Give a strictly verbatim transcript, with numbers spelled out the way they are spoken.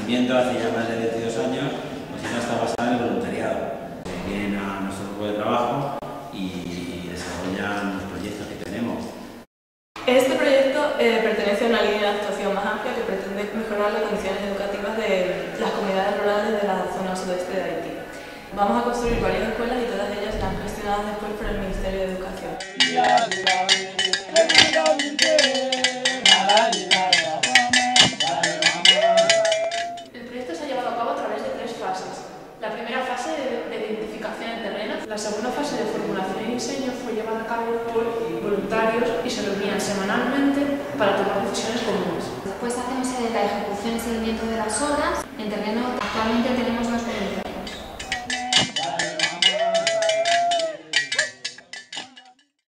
nacimiento, hace ya más de veintidós años, pues esa está basada en el voluntariado. Vienen a nuestro grupo de trabajo y desarrollan los proyectos que tenemos. Este proyecto eh, pertenece a una línea de actuación más amplia que pretende mejorar las condiciones educativas de las comunidades rurales de la zona sudeste de Haití. Vamos a construir varias escuelas y todas ellas serán gestionadas después por el Ministerio de Educación. El proyecto se ha llevado a cabo a través de tres fases. La primera fase de, de identificación en terreno, la segunda fase de formulación y diseño fue llevada a cabo por voluntarios y se reunían semanalmente para tomar decisiones comunes. Después hacemos la ejecución y seguimiento de las obras.